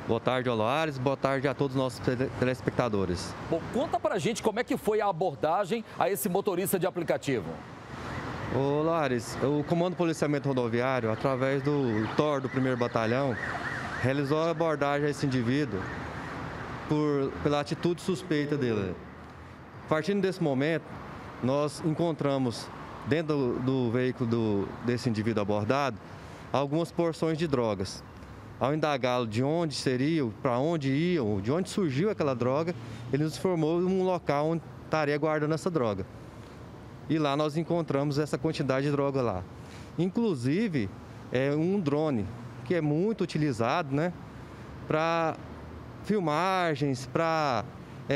Boa tarde, Oloares. Boa tarde a todos os nossos telespectadores. Bom, conta pra gente como é que foi a abordagem a esse motorista de aplicativo. Ô, Oloares, o Comando de Policiamento Rodoviário, através do TOR do 1º Batalhão, realizou a abordagem a esse indivíduo pela atitude suspeita dele. Partindo desse momento, nós encontramos dentro do veículo desse indivíduo abordado algumas porções de drogas. Ao indagá-lo de onde seriam, para onde iam, de onde surgiu aquela droga, ele nos informou de um local onde estaria guardando essa droga. E lá nós encontramos essa quantidade de droga lá. Inclusive, um drone, que é muito utilizado, né, para filmagens, para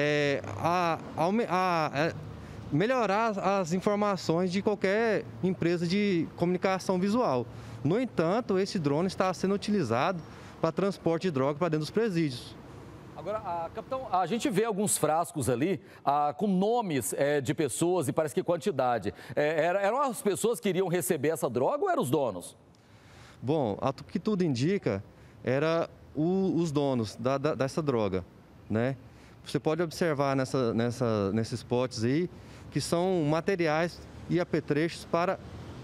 melhorar as informações de qualquer empresa de comunicação visual. No entanto, esse drone está sendo utilizado para transporte de droga para dentro dos presídios. Agora, capitão, a gente vê alguns frascos ali com nomes de pessoas e parece que quantidade. Eram as pessoas que iriam receber essa droga ou eram os donos? Bom, o que tudo indica era os donos dessa droga, né? Você pode observar nesses potes aí que são materiais e apetrechos para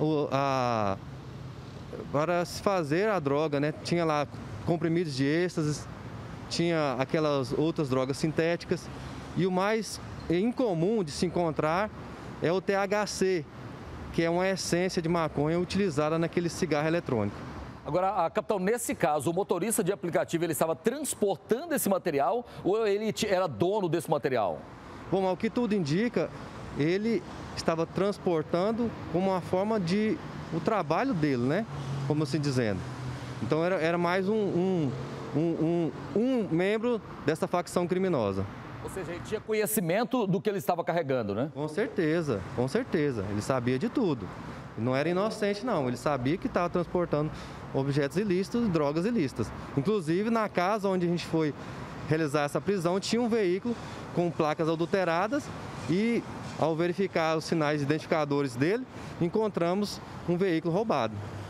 se fazer a droga, né? Tinha lá comprimidos de êxtase, tinha aquelas outras drogas sintéticas e o mais incomum de se encontrar é o THC, que é uma essência de maconha utilizada naquele cigarro eletrônico. Agora, capitão, nesse caso, o motorista de aplicativo ele estava transportando esse material ou ele era dono desse material? Bom, ao que tudo indica, ele estava transportando como uma forma de o trabalho dele, né? Como assim dizendo. Então era mais um membro dessa facção criminosa. Ou seja, ele tinha conhecimento do que ele estava carregando, né? Com certeza, com certeza. Ele sabia de tudo. Não era inocente, não. Ele sabia que estava transportando objetos ilícitos e drogas ilícitas. Inclusive, na casa onde a gente foi realizar essa prisão, tinha um veículo com placas adulteradas e, ao verificar os sinais identificadores dele, encontramos um veículo roubado.